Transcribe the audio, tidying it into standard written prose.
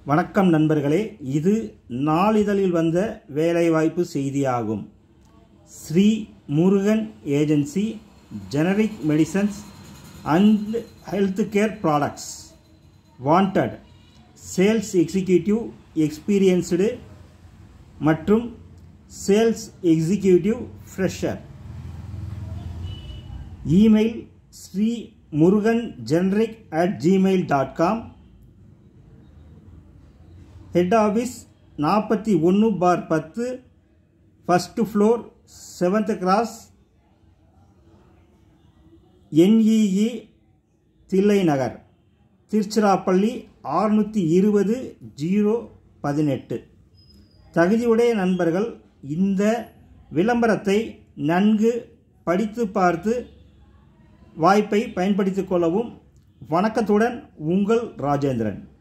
வணக்கம் நண்பர்களே, இது நாளிதழில் வந்த வேலைவாய்ப்பு செய்தியாகும். Sri Murugan agency generic medicines and health care products wanted sales executive experienced மற்றும் sales executive fresher. Email srimurugangeneric@gmail.com. Head office 41/10 first floor 7th cross NEE Thillai Nagar, Tiruchirappalli 620-018. தகுதியுடைய நண்பர்கள் இந்த விளம்பரத்தை நன்கு படித்து பார்த்து வாய்ப்பை பயன்படுத்திக் கொள்ளவும். வணக்கத்துடன் உங்கள் ராஜேந்திரன்.